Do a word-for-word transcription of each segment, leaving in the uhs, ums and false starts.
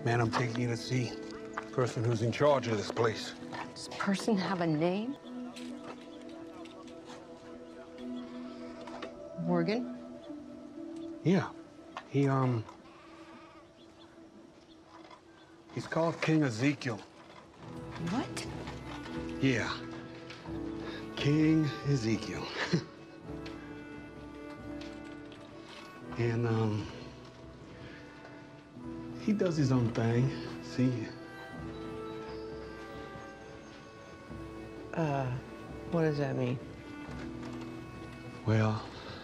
Man, I'm taking you to see the person who's in charge of this place. Does this person have a name? Morgan? Yeah. He, um... He's called King Ezekiel. What? Yeah. King Ezekiel. And, um... he does his own thing, see? Uh, what does that mean? Well,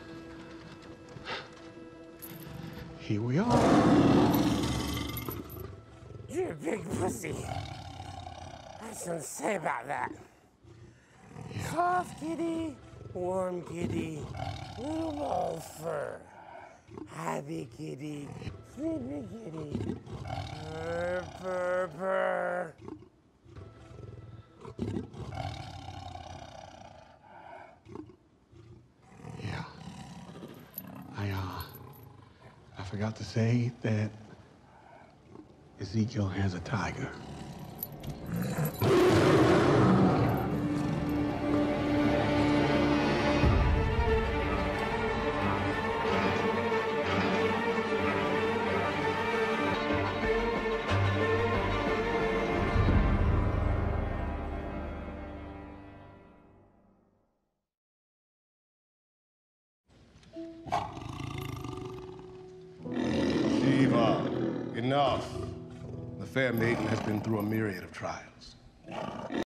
here we are. You're a big pussy. That's something to say about that. Yeah. Soft kitty, warm kitty, little ball of fur. Happy kitty, sleepy kitty. Purr, purr, purr. Yeah. I, uh, I forgot to say that Ezekiel has a tiger. Shiva, enough. The fair maiden has been through a myriad of trials.